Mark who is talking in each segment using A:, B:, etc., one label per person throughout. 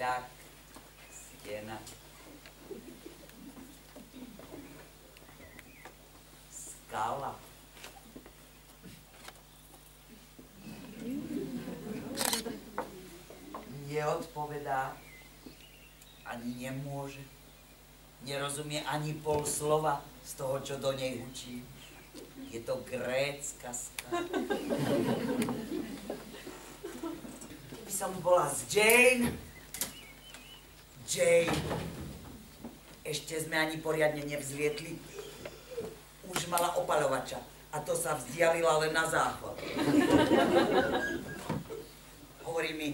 A: jak stena. Skala. Neodpovedá, ani nemôže. Nerozumie ani pol slova z toho, čo do nej hučí. Je to grécka skala. Keby som bola z Jane, ešte sme ani poriadne nevzlietli, už mala opaľovača a to sa vzdialila len na záchod. Hovorí mi,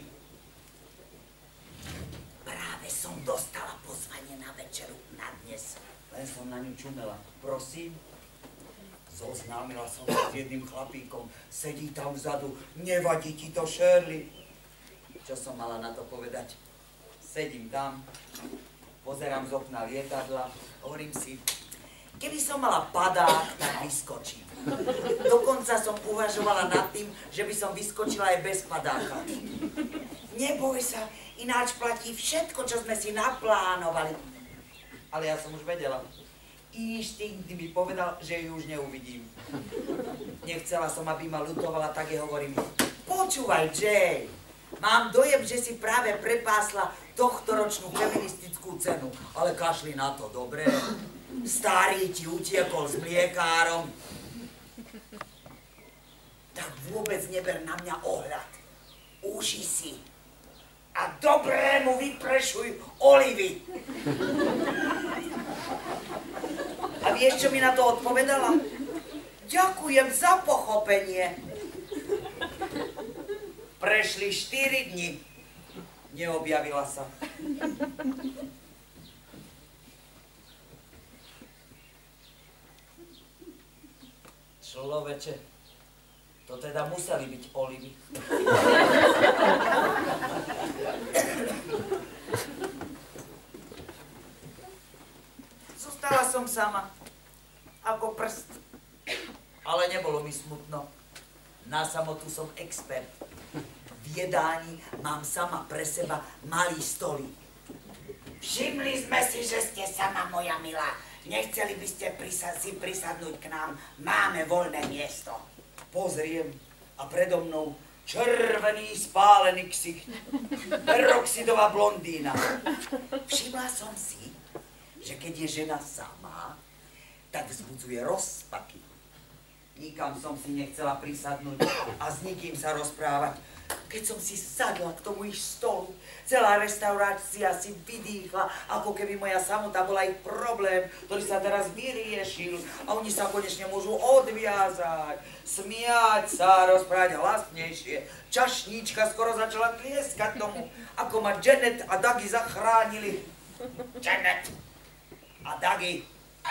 A: práve som dostala pozvanie na večeru na dnes. Len som na ňu čumela. Prosím, zoznámila som sa s jedným chlapíkom, sedí tam vzadu, nevadí ti to, Shirley? Čo som mala na to povedať? Sedím tam, pozerám z okna lietadla, hovorím si, keby som mala padák, tak vyskočím. Dokonca som uvažovala nad tým, že by som vyskočila aj bez padáka. Neboj sa, ináč platí všetko, čo sme si naplánovali. Ale ja som už vedela. Inštinkt mi povedal, že ju už neuvidím. Nechcela som, aby ma ľutovala, tak jej hovorím, počúvaj, Jay, mám dojem, že si práve prepásla tohtoročnú feministickú cenu, ale kašli na to, dobre? Starý ti utiekol s mliekárom. Tak vôbec neber na mňa ohľad. Uši si. A dobrému vyprešuj olivy. A vieš, čo mi na to odpovedala? Ďakujem za pochopenie. Prešli 4 dni. Neobjavila sa. Človeče, to teda museli byť olivy. Zostala som sama, ako prst. Ale nebolo mi smutno. Na samotu som expert. V jedání mám sama pre seba malý stolík. Všimli sme si, že ste sama, moja milá. Nechceli by ste si prisadnúť k nám? Máme voľné miesto. Pozriem a predo mnou červený spálený ksicht. Peroxidová blondína. Všimla som si, že keď je žena sama, tak vzbudzuje rozpaky. Nikam som si nechcela prisadnúť a s nikým sa rozprávať. Keď som si sadla k tomu ich stolu, celá reštaurácia si vydýchla, ako keby moja samota bola ich problém, ktorý sa teraz vyriešil a oni sa konečne môžu odviazať, smiať sa, rozprávať hlasnejšie. Čašníčka skoro začala tlieskať tomu, ako ma Janet a Dougie zachránili. Janet a Dougie.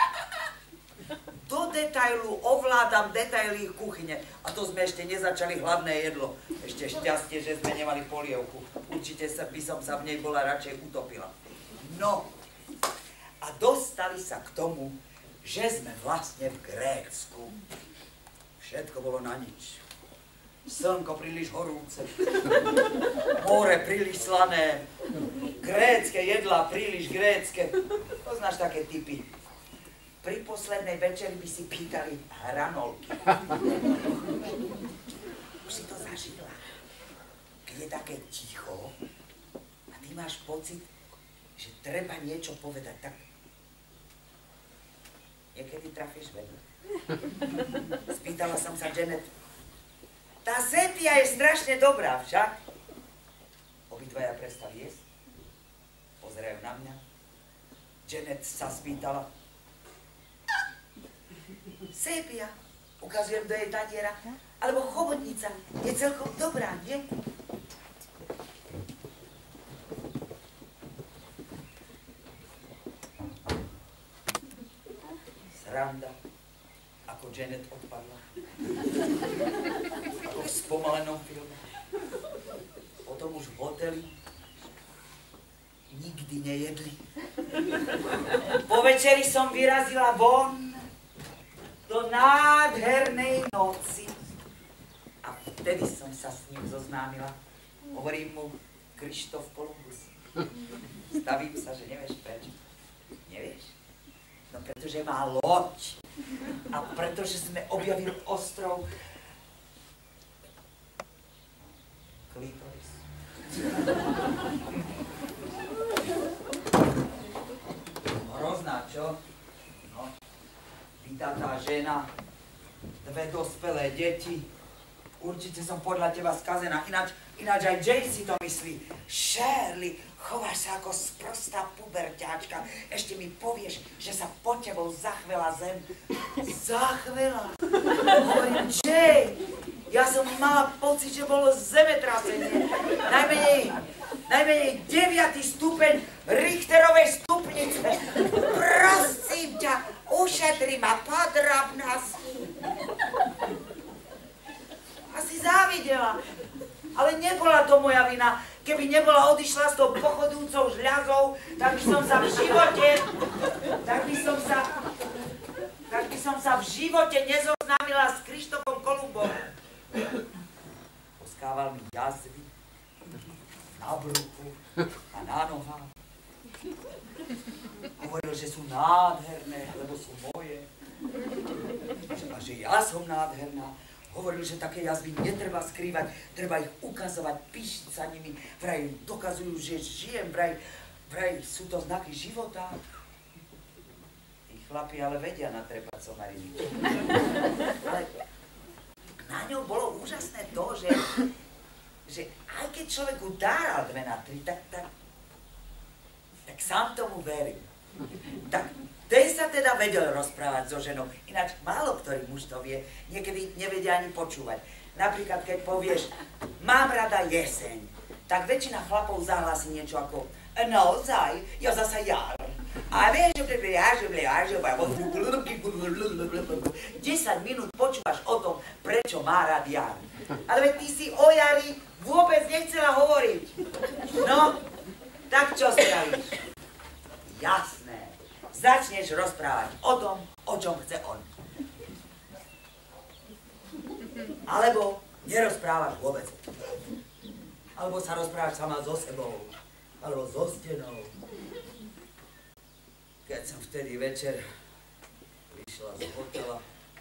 A: Do detailu ovládam detaily ich kuchyne. A to sme ešte nezačali hlavné jedlo. Ešte šťastie, že sme nemali polievku. Určite by som sa v nej bola radšej utopila. No, a dostali sa k tomu, že sme vlastne v Grécku. Všetko bolo na nič. Slnko príliš horúce. More príliš slané. Grécke jedlá príliš grécke. Poznáš také typy. Pri poslednej večeri by si pýtali hranolky. Už si to zažila. Keď je také ticho a ty máš pocit, že treba niečo povedať, tak niekedy trafíš vedľa. Spýtala som sa Janet. Tá sepia je strašne dobrá, však? Obidvaja prestali jesť. Pozerajú na mňa. Janet sa spýtala. Sepia, ukazujem do jej taniera, alebo chobotnica, je celkom dobrá, nie? Sranda, ako Janet odpadla. Ako v spomalenom filme. Potom už v hoteli nikdy nejedli. Po večeri som vyrazila von do nádhernej noci. A vtedy som sa s ním zoznámila. Hovorím mu Krištof Kolumbus. Stavím sa, že nevieš prečo. Nevieš? No pretože má loď. A pretože sme objavili ostrov Klitoris. Hrozná, čo? No, vydatá žena, 2 dospelé deti. Určite som podľa teba skazená, ináč aj Jay si to myslí. Shirley, chováš sa ako sprostá puberťáčka. Ešte mi povieš, že sa pod tebou zachvela zem. Zachvela? Hovorím, Jay, ja som mala pocit, že bolo zemetrasenie. Najmenej 9. stupeň Richterovej stupnice. Prosím ťa, ušetri ma podrobnosti. Asi závidela, ale nebola to moja vina. Keby nebola odišla s tou pochodujúcou žľazou, tak by som sa v živote nezoznámila s Krištofom Kolumbom. Poskával mi jazvy na bruchu a na nohách. Hovoril, že sú nádherné, lebo sú moje. A že ja som nádherná. Hovoril, že také jazvy netreba skrývať, treba ich ukazovať, píšiť sa nimi. Vraj dokazujú, že žijem, vraj sú to znaky života. Tí chlapi ale vedia natrepať somariny. Ale na ňou bolo úžasné to, že aj keď človeku dáral 2 na 3, tak sám tomu veril. Tak ten sa teda vedel rozprávať so ženou, ináč málo ktorý muž to vie, niekedy nevedia ani počúvať. Napríklad, keď povieš, mám rada jeseň, tak väčšina chlapov zahlási niečo ako naozaj, ja zasa jar. A vieš, 10 minút počúvaš o tom, prečo má rád jar. Ale veď ty si o jari vôbec nechcela hovoriť. No, tak čo spravíš? Jasné. Začneš rozprávať o tom, o čom chce on. Alebo nerozprávaš vôbec. Alebo sa rozprávaš sama so sebou. Alebo so stenou. Keď som vtedy večer vyšla z hotela.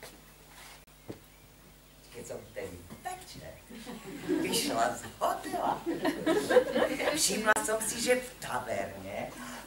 A: Vyšla z hotela. Všimla som si, že v taverne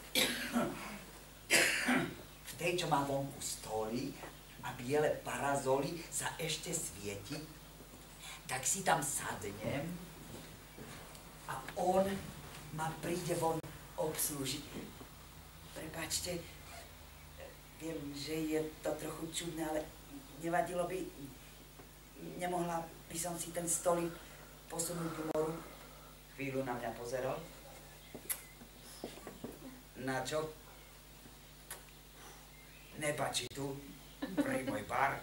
A: v tej, čo má vonku stoly a biele parazoly, sa ešte svieti, tak si tam sadnem a on ma príde von obslúžiť. Prepáčte, viem, že je to trochu čudné, ale nevadilo by, nemohla by som si ten stolík posunúť k moru? Chvíľu na mňa pozeral. Na čo? Nepáči tu, prvý môj bar.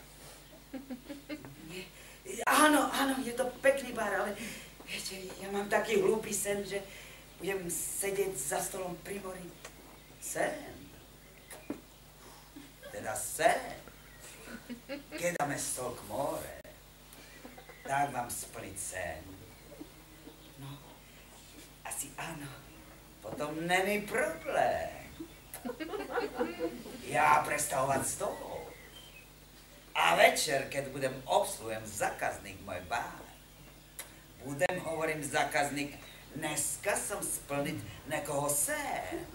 A: Áno, je to pekný bar, ale viete, ja mám taký hlúpy sen, že budem sedieť za stolom pri mori. Sen? Teda sen. Keď dáme stol k more, tak mám splniť sen. No, asi áno. Potom není problém. Ja prestavovať stôl. A večer, keď budem obsluhujem zákazník môj bar, budem, hovorím zákazník, dneska som splniť nekoho sen.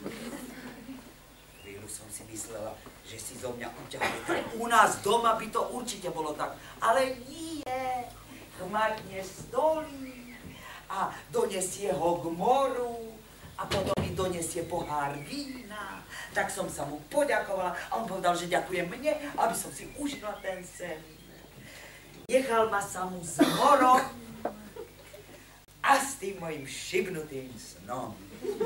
A: Chvíľu som si myslela, že si zo mňa uťahli. U nás doma by to určite bolo tak, ale nie. Chmatne stolík a donesie ho k moru. A potom mi donesie pohár vína, tak som sa mu poďakovala a on povedal, že ďakuje mne, aby som si užila ten sen. Nechal ma samú s morom a s tým mojim šibnutým snom.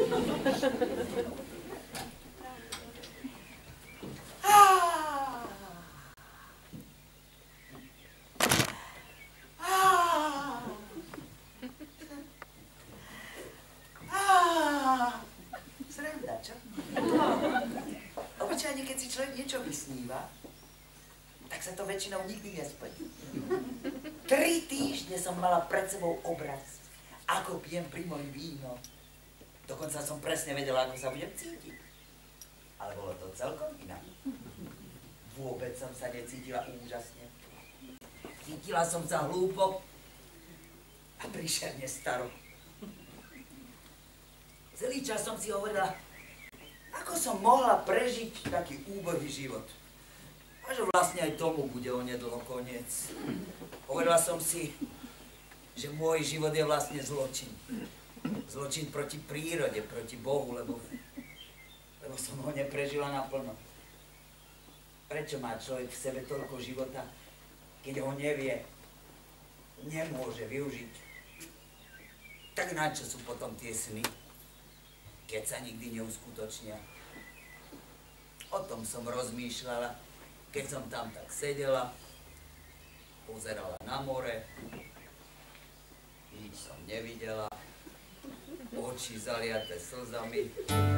A: Sranda, čo? Obyčajne, keď si človek niečo vysníva, tak sa to väčšinou nikdy nesplní. 3 týždne som mala pred sebou obraz, ako pijem pri mori víno. Dokonca som presne vedela, ako sa budem cítiť. Ale bolo to celkom inak. Vôbec som sa necítila úžasne. Cítila som sa hlúpo a príšerne staro. Celý čas som si hovorila, ako som mohla prežiť taký úbohý život. A že vlastne aj tomu bude onedlho koniec. Hovorila som si, že môj život je vlastne zločin. Zločin proti prírode, proti Bohu, lebo som ho neprežila naplno. Prečo má človek v sebe toľko života, keď ho nevie, nemôže využiť? Tak na čo sú potom tie sny, keď sa nikdy neuskutočnia? O tom som rozmýšľala, keď som tam tak sedela, pozerala na more, nič som nevidela, oči zaliaté slzami.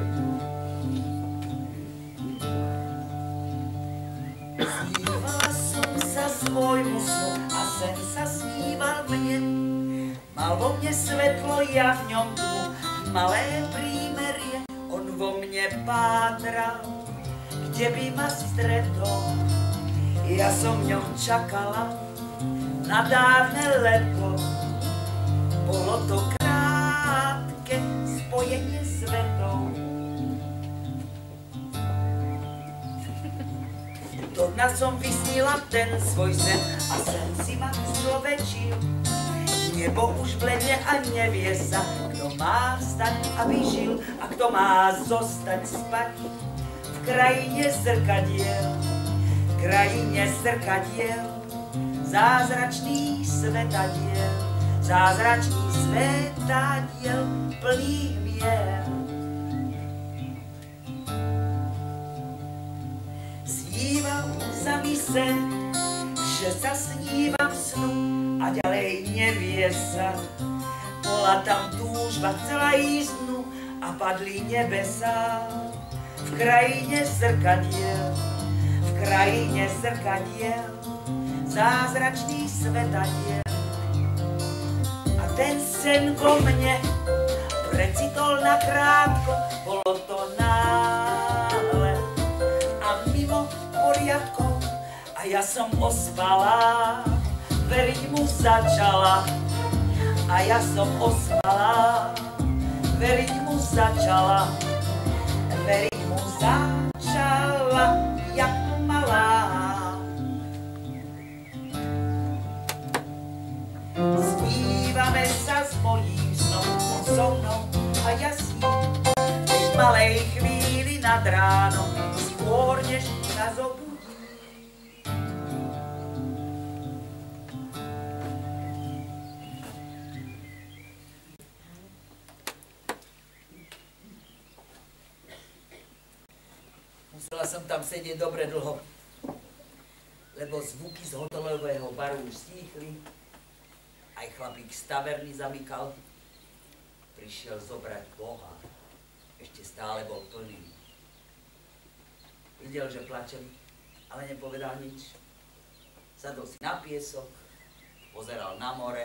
A: Snívala som sa svojmu snu a sen sa sníval mne. Mal vo mne svetlo, ja v ňom tmu, malé prímerie, on vo mne pátral, kde by ma stretol. Ja som v ňom čakala na dávne leto. Bolo to krátke spojenie svetov. Do dna som vysnila ten svoj sen a sen si ma človečil. Nebo už bledne a nevie sa, kto má vstať, aby žil a kto má zostať spať v krajine zrkadiel. V krajine zrkadiel, zázračný svetadiel, zázračný svetadiel plný mier. Sníval sa mi sen, že sa snívam snu a ďalej nevie sa. Bola tam túžba, chcela ísť dnu a padli nebesá. V krajine zrkadiel, v krajine zrkadiel, zázračný svetadiel. A ten sen vo mne precitol nakrátko, bolo to náhle a mimo poriadkov. A ja som ospala, veriť mu začala. A ja som ospala, veriť mu začala. Veriť mu začala, jak malá. Snívame sa s mojím snom, on so mnou a ja s ním. V malej chvíli nad ránom, skôr než nás obudí. Musela som tam sedieť dobre dlho, lebo zvuky z hotelového baru už stíchli. Aj chlapík z taverny zamykal. Prišiel zobrať Boha. Ešte stále bol plný. Videl, že plačem, ale nepovedal nič. Sadol si na piesok, pozeral na more.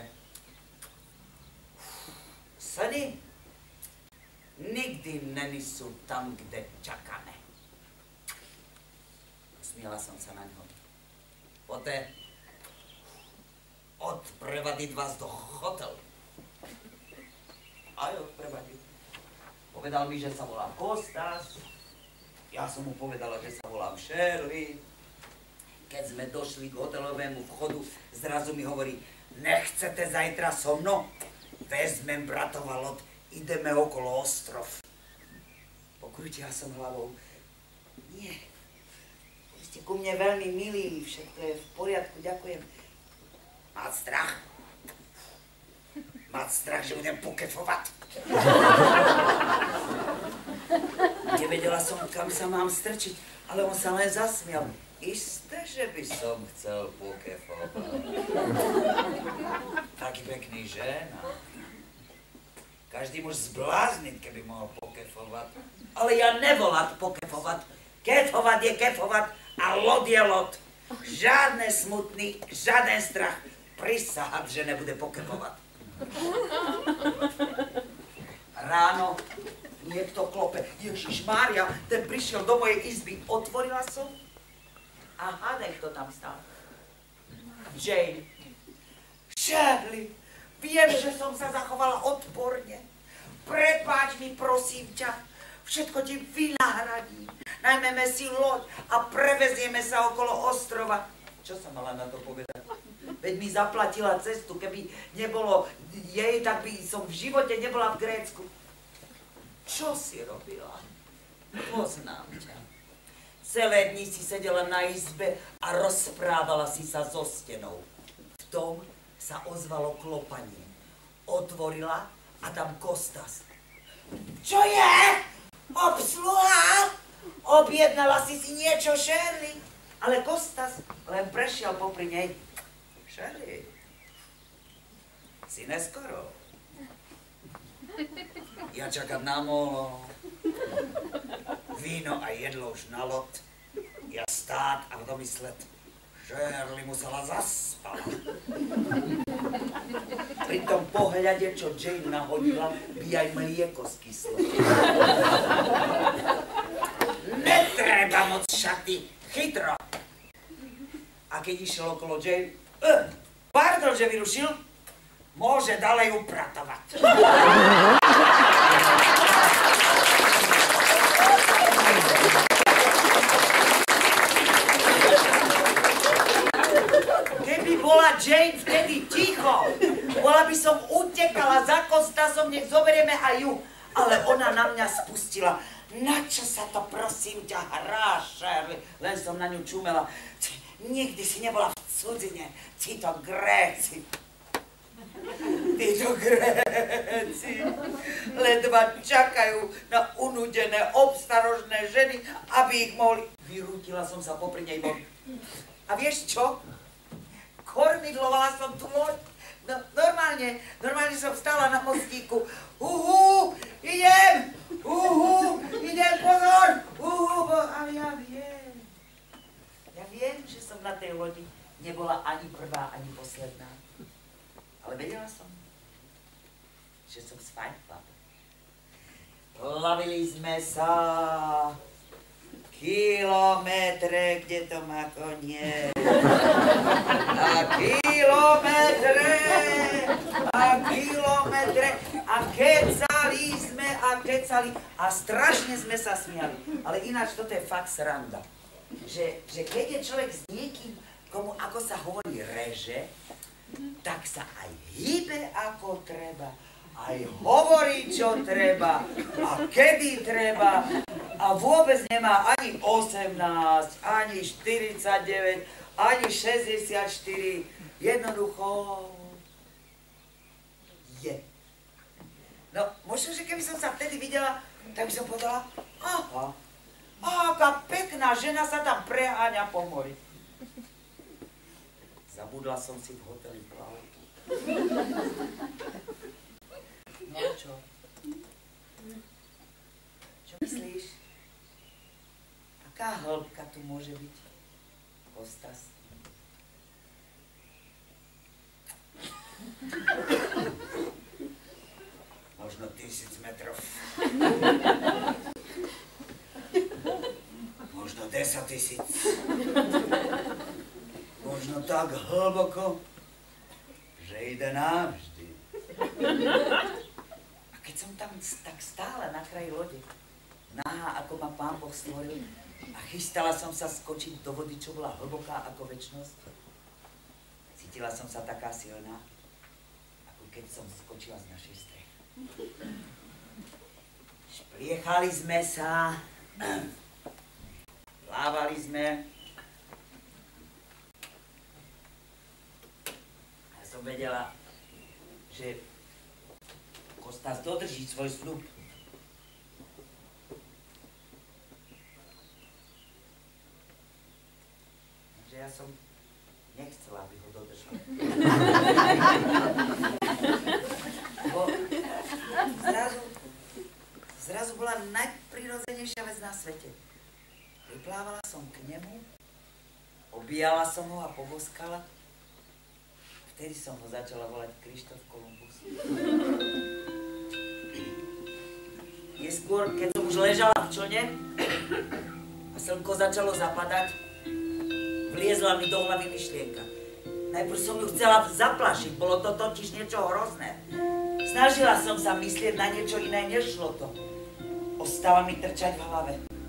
A: Sny nikdy není sú tam, kde čakáme. Smiala som sa na ňo. Poté odprevadiť vás do hotelu. Aj odprevadiť. Povedal mi, že sa volám Kostas. Ja som mu povedala, že sa volám Shirley. Keď sme došli k hotelovému vchodu, zrazu mi hovorí, nechcete zajtra so mnou? Vezmem bratova loď, ideme okolo ostrov. Pokrútila som hlavou. Nie. Vy ste ku mne veľmi milí, všetko je v poriadku, ďakujem. Máť strach? Máť strach, že budem pokefovať? Nevedela som, kam sa mám strčiť, ale on sa len zasmial. Isté, že by som chcel pokefovať. Taký pekný žena. Každý muž zblázniť, keby mohol pokefovať. Ale ja nevolať pokefovať. Kefovať je kefovať a lod je lod. Žiadne smutný, žiaden strach. Prisahať, že nebude pokefovať. Ráno niekto klope. Ježišmária, ten prišiel do mojej izby. Otvorila som a hádaj, kto tam stál. Jane. Shirley, viem, že som sa zachovala odporne. Prepáč mi, prosím ťa. Všetko ti vynahradím. Najmeme si loď a prevezieme sa okolo ostrova. Čo som mala na to povedať? Veď mi zaplatila cestu. Keby nebolo jej, tak by som v živote nebola v Grécku. Čo si robila? Poznám ťa. Celé dni si sedela na izbe a rozprávala si sa so stenou. V tom sa ozvalo klopanie. Otvorila a tam Kostas. Čo je? Obsluha? Objednala si niečo, Shirley? Ale Kostas len prešiel popri nej. Shirley, si neskoro. Ja čakám na molo. Víno a jedlo už na loď. Ja stát a domyslet. Shirley musela zaspať. Pri tom pohľade, čo Jane nahodila, by aj mlieko skyslo. Netreba moc šaty, chytro. A keď išiel okolo Jane, pardon, že vyrušil, môže ďalej upratovať. Keby bola Jane vtedy ticho, bola by som utekala za Kostasom, nech zoberieme aj ju. Ale ona na mňa spustila. Na čo sa to, prosím ťa, hráš, Shirley? Len som na ňu čumela. Nikdy si nebola v cudzine. Títo Gréci. Títo Gréci. Ledva čakajú na unudené, obstarožné ženy, aby ich mohli... Vyrútila som sa popri nej von. A vieš čo? Kormidlovala som tu loď. No, normálne som stála na mostíku. Idem! Idem, pozor! Ale ja viem, že som na tej lodi nebola ani prvá, ani posledná. Ale vedela som, že som sfajfla. Plavili sme sa kilometre, kde to má koniec. A kilometre, a kecali a strašne sme sa smiali. Ale ináč toto je fakt sranda. Že keď je človek s niekým, komu ako sa hovorí reže, tak sa aj hýbe ako treba, aj hovorí čo treba a kedy treba a vôbec nemá ani 18, ani 49, ani 64, jednoducho je. No, možno, že keby som sa vtedy videla, tak by som povedala, aha, aká pekná žena sa tam preháňa po mori. Zabudla som si v hoteli plavky. No čo? Čo myslíš? Aká hĺbka tu môže byť? Kostas? Možno 1000 metrov. Možno 10 000. Možno tak hlboko, že ide navždy. A keď som tam tak stála na kraji lode, nahá, ako ma Pán Boh stvoril, a chystala som sa skočiť do vody, čo bola hlboká ako večnosť, cítila som sa taká silná, ako keď som skočila z našej strechy. Špliechali sme sa, plávali sme. Ja som vedela, že Kostas dodrží svoj sľub. Že ja som nechcela, aby ho dodržal. Bo zrazu bola najprirodzenejšia vec na svete. Priplávala som k nemu, objala som ho a poboskala. Vtedy som ho začala volať Krištof Kolumbus. Neskôr, keď som už ležala v člne a slnko začalo zapadať, vliezla mi do hlavy myšlienka. Najprv som ju chcela zaplašiť, bolo to totiž niečo hrozné. Snažila som sa myslieť na niečo iné, nešlo to. Ostala mi trčať v hlave.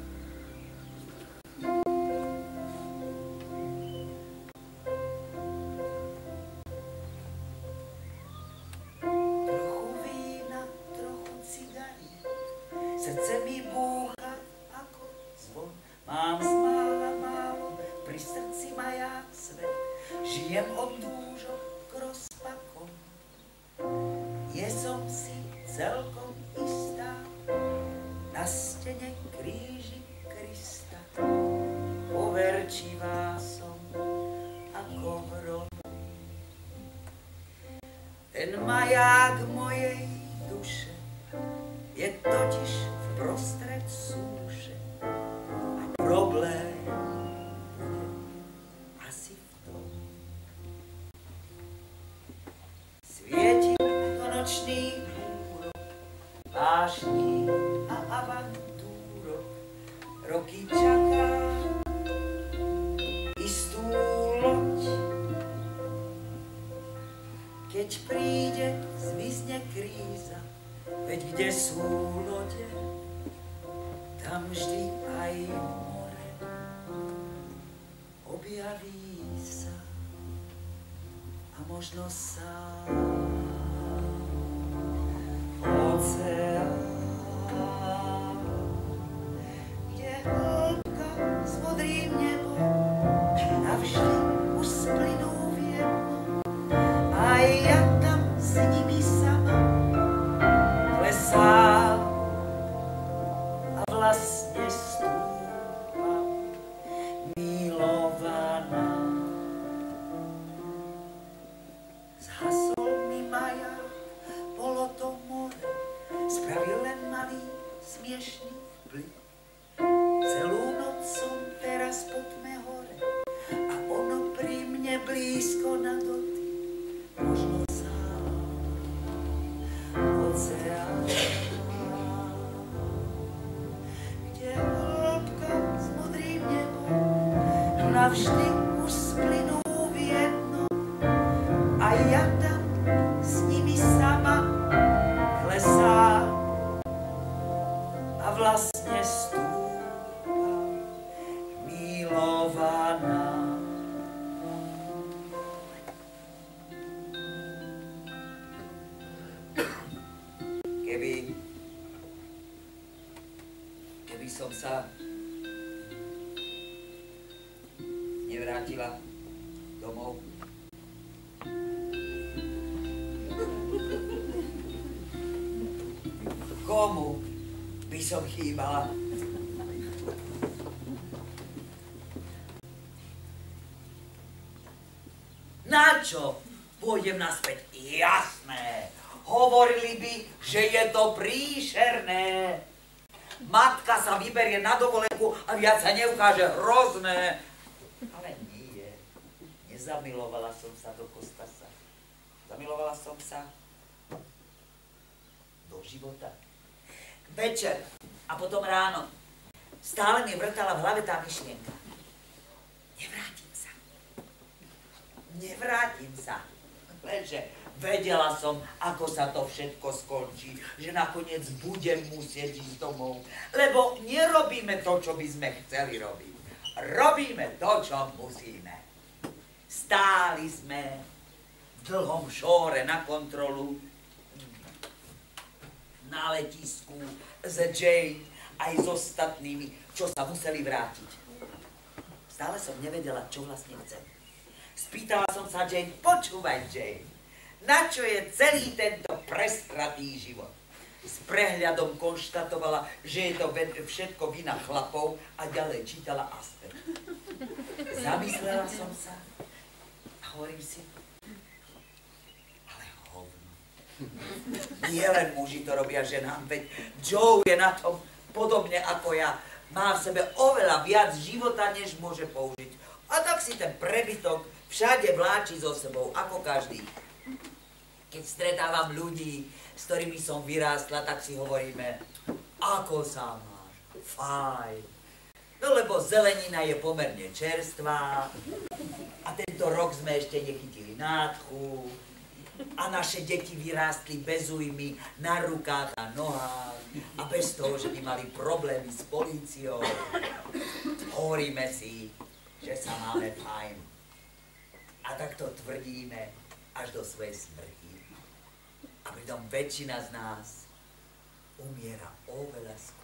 A: Trochu vína, trochu cigariet, srdce mi búcha ako zvon. Mám zmála málo, pri srdci maják svet, žijem od túžok k rozpakom. Nie som si celkom istá, na stene kríži Krista. Poverčivá som ako hrom. Ten maják mojej duše je totiž vprostred súše a problém bude asi v tom. Svieti do nočných búrok, vášní a avantúrok, roky čaká istú loď. Keď príde, zvizne kríza, veď kde sú lode, tam vždy aj more objaví sa a možno sám oceán, kde hĺbka s modrým nebom navždy už splynú v jedno. A ja tam s nimi sama klesám a vlastne stúpam milovaná. Zhasol mi maják, bolo to more, spravil len malý smiešný vplyv. Celú noc som teraz po tme hore a ono pri mne blízko na dotyk. Možno sám oceán, kde hĺbka s modrým nebom navždy už splynú v jedno. A ja tam s nimi sama klesám a vlastne stúpam milovaná. Keby som sa nevrátila domov, komu by som chýbala? Na čo pôjdem naspäť? Jasné, hovorili by, že je to príšerné. Matka sa vyberie na dovolenku a viac sa neukáže, hrozné. Ale nie, nezamilovala som sa do Kostasa. Zamilovala som sa do života. Večer a potom ráno stále mi vrtala v hlave tá myšlienka. Nevrátim sa. Nevrátim sa. Lenže vedela som, ako sa to všetko skončí, že nakoniec budem musieť ísť domov. Lebo nerobíme to, čo by sme chceli robiť. Robíme to, čo musíme. Stáli sme v dlhom šóre na kontrolu na letisku s Jane aj s ostatnými, čo sa museli vrátiť. Stále som nevedela, čo vlastne chcem. Spýtala som sa Jane, počúvaj Jane, na čo je celý tento prestratý život? S prehľadom konštatovala, že je to všetko vina chlapov a ďalej čítala Asper. Zamyslela som sa a hovorím si, ale hovno. Nie len muži to robia ženám, veď Joe je na tom podobne ako ja. Má v sebe oveľa viac života, než môže použiť. A tak si ten prebytok všade vláči so sebou, ako každý. Keď stretávam ľudí, s ktorými som vyrástla, tak si hovoríme, Ako sa máš? Fajn. No lebo zelenina je pomerne čerstvá a tento rok sme ešte nechytili nádchu a naše deti vyrástli bez újmy na rukách a nohách a bez toho, že by mali problémy s políciou. Hovoríme si, že sa máme fajn. A tak to tvrdíme až do svojej smrti. A pritom väčšina z nás umiera oveľa skôr.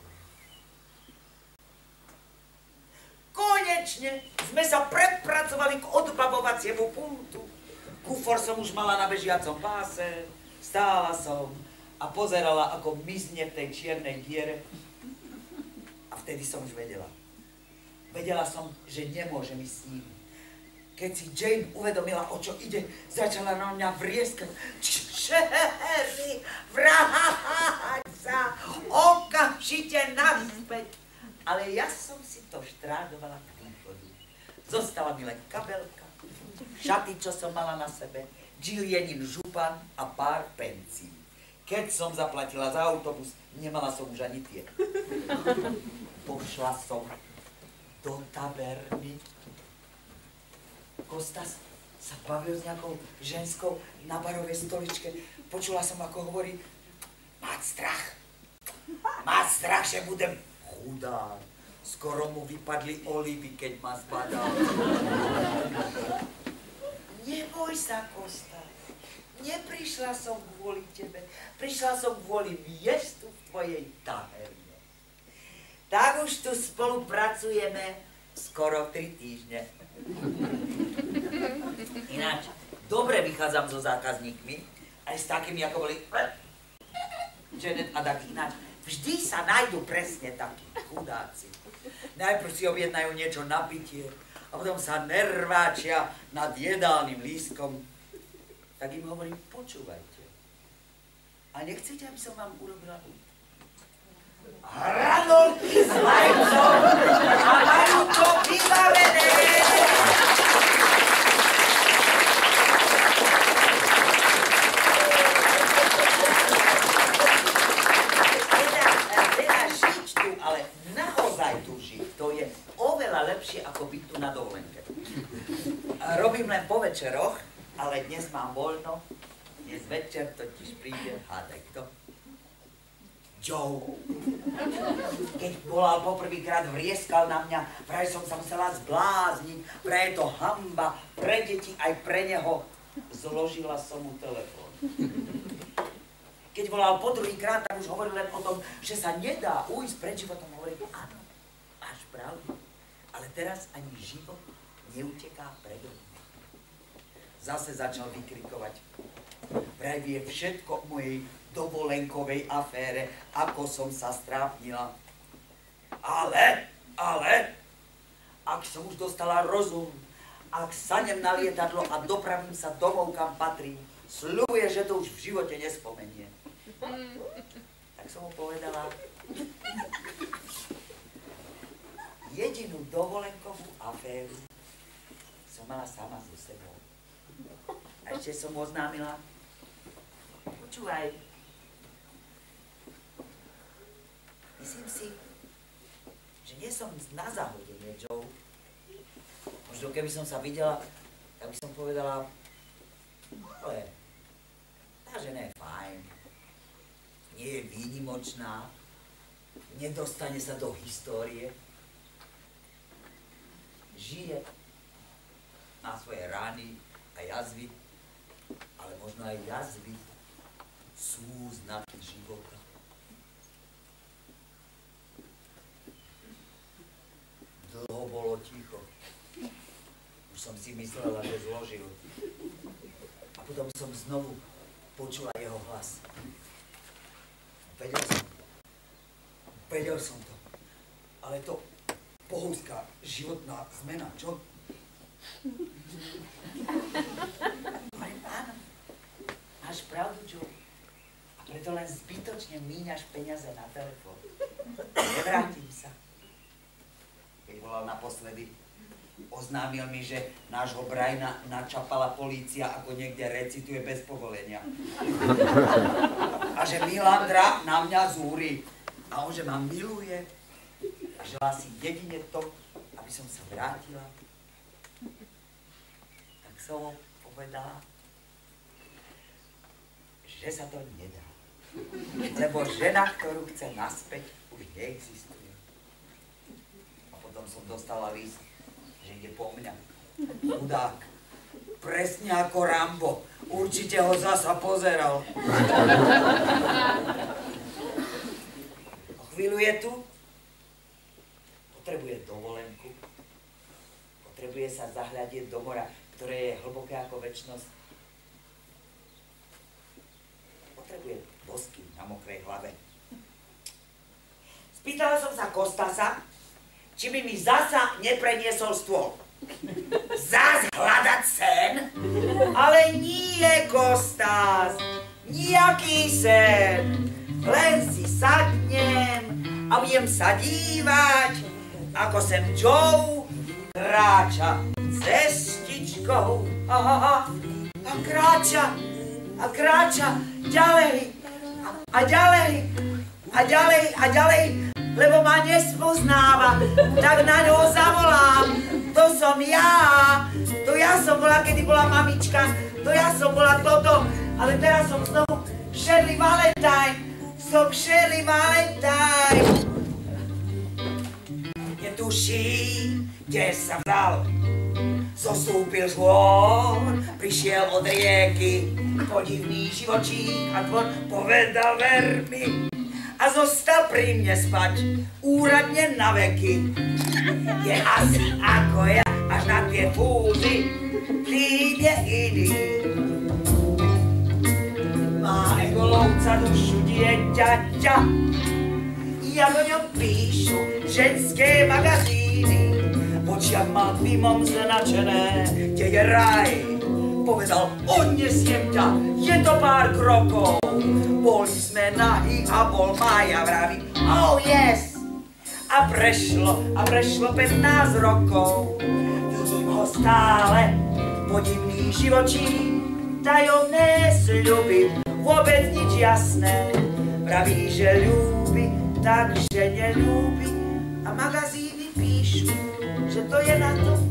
A: Konečne sme sa prepracovali k odbavovaciemu pultu. Kufor som už mala na bežiacom páse, stála som a pozerala, ako mizne v tej čiernej diere. A vtedy som už vedela. Vedela som, že nemôžem ísť s ním. Keď si Jane uvedomila, o čo ide, začala na mňa vrieskať. Sherry, vráť sa, okamžite naspäť. Ale ja som si to štrádovala k východu. Zostala mi len kabelka, šaty, čo som mala na sebe, Gilienin župan a pár pencí. Keď som zaplatila za autobus, nemala som už ani tie. Pošla som do taverny. Kostas sa bavil s nejakou ženskou na barovej stoličke. Počula som, ako hovorí, mať strach, že budem chudá. Skoro mu vypadli olivy, keď ma zbadal. Neboj sa, Kostas. Neprišla som kvôli tebe. Prišla som kvôli miestu v tvojej taverne. Tak už tu spolupracujeme skoro 3 týždne. Ináč, dobre vychádzam so zákazníkmi, aj s takými, ako boli Janet a Duck. Ináč, vždy sa nájdú presne takí chudáci. Najprv si objednajú niečo na pitie a potom sa nerváčia nad jedálnym lístkom. Tak im hovorím, počúvajte. A nechcete, aby som vám urobila hranolky s vajcom a majú to vybavené. Ako byť tu na dovolenke. Robím len po večeroch, ale dnes mám voľno. Dnes večer totiž príde, hádaj kto? Joe. Keď volal poprvýkrát, vrieskal na mňa, vraj som sa musela zblázniť, vraj je to hanba pre deti aj pre neho. Zložila som mu telefón. Keď volal po druhýkrát, tak už hovoril len o tom, že sa nedá ujsť pred životom. Hovorím, áno, máš pravdu. Ale teraz ani život neuteká predo mňa. Zase začal vykrikovať. Vraj vie všetko o mojej dovolenkovej afére, ako som sa strápnila. Ale, ak som už dostala rozum, ak sanem na lietadlo a dopravím sa domov, kam patrím, sľubuje, že to už v živote nespomenie. Tak som mu povedala, jedinú dovolenkovú aféru som mala sama so sebou. A ešte som oznámila, počúvaj, myslím si, že nie som na zahodenie, Joe. Možno keby som sa videla, tak by som povedala, ale tá žena je fajn, nie je výnimočná, nedostane sa do histórie, žije, má svoje rány a jazvy, ale možno aj jazvy sú znaky života. Dlho bolo ticho. Už som si myslela, že zložil. A potom som znovu počula jeho hlas. Vedel som to. Ale to bohovská životná zmena, čo? Áno, máš pravdu, Joe. A preto len zbytočne míňaš peniaze na telefón. Nevrátim sa. Keď volal naposledy, oznámil mi, že nášho Briana načapala polícia, ako niekde recituje bez povolenia. A že Milandra na mňa zúri. A on, že ma miluje a želá si jedine to, aby som sa vrátila. Tak som mu povedala, že sa to nedá. Lebo žena, ktorú chce naspäť, už neexistuje. A potom som dostala list, že ide po mňa. Chudák. Presne ako Rambo. Určite ho zasa pozeral. O chvíľu je tu. Potrebuje dovolenku. Potrebuje sa zahľadieť do mora, ktoré je hlboké ako večnosť. Potrebuje bosky na mokrej hlave. Spýtala som sa Kostasa, či by mi zasa nepreniesol stôl. Zas hľadať sen? Ale nie, Kostas, nejaký sen. Len si sadnem a budem sa dívať, ako sem Joe kráča cestičkou. A kráča ďalej a ďalej a ďalej a ďalej, lebo ma nespoznáva, tak na ňo zavolám. To som ja, to ja som bola, kedy bola mamička, to ja som bola toto, ale teraz som znovu Shirley Valentine, som Shirley Valentine. Netuším, kde sa vzal, zostúpil žôr, prišiel od rieky, podivný živočík a tvor povedal ver mi a zostal pri mne spať, úradne na veky. Je asi ako ja, až na tie fúzy, tým je iný. Má egolovca dušu dieťaťa, jak o ňom píšu ženské magazíny. V očiach mal dymom značené, kde je raj. Povedal, odnesiem ťa, je to pár krokov. Boli sme nahý a bol Maja vraví, oh yes. A prešlo 15 rokov. Vidím ho stále, podivný živočík, tajomné sľuby, vôbec nič jasné. Vraví, že ľúbi, takže neľúbi. A magazíny píšu, že to je na to.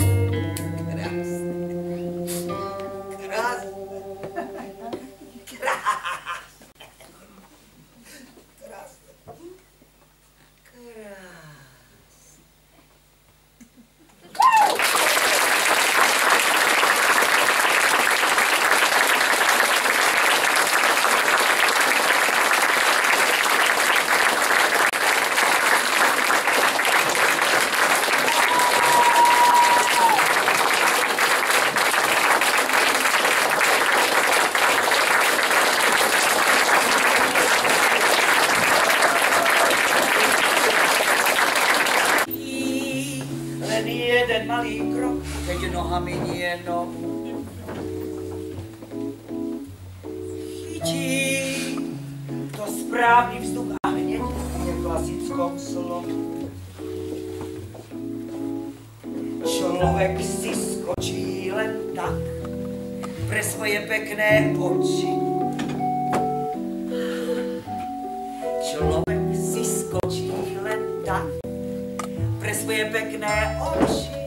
A: Človek si skočí len tak pre svoje pekné oči. Človek si skočí len tak pre svoje pekné oči.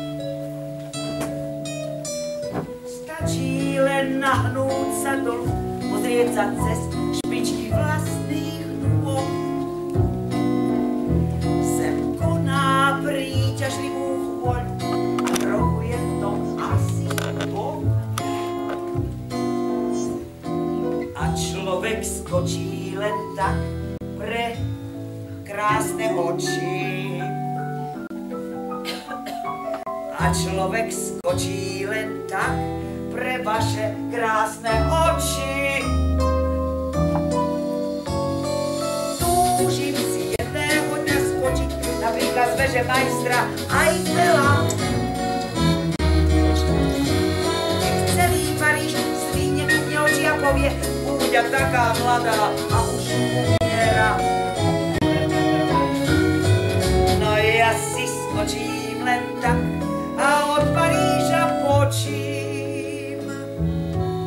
A: Stačí len nahnúť sa dolu, pozrieť sa cez špičky vlastných nôh. Sem koná príťažlivú chôľ, a trochu je v tom asi Boh. A človek skočí len tak pre krásne oči. A človek skočí len tak pre vaše krásne oči. Túžim si jedného dňa skočiť napríklad z veže majstra Eiffela. Nech celý Paríž svihne mne oči a povie, Úďa taká mladá a už umiera. No ja si skočím len tak a od Paríža počím.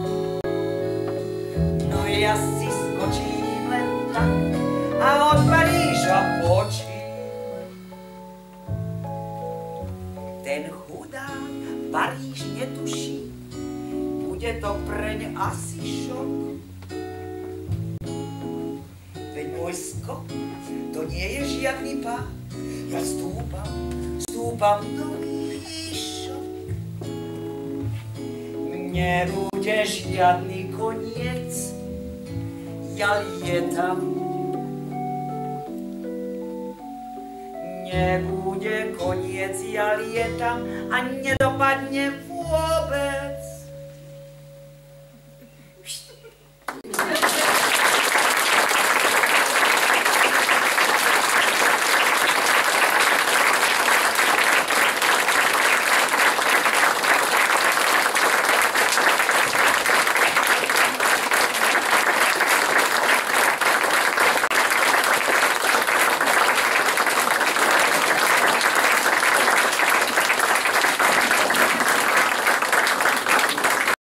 A: No ja si skočím len tak a od Paríža Ten chudák Paríž netuší, bude to preň asi šok. Veď môj skok, to nie je žiadny pád, ja stúpam nový šok. Nebude žiadny koniec, ja lietam. Nebude koniec, ja lietam a nedopadne vôbec.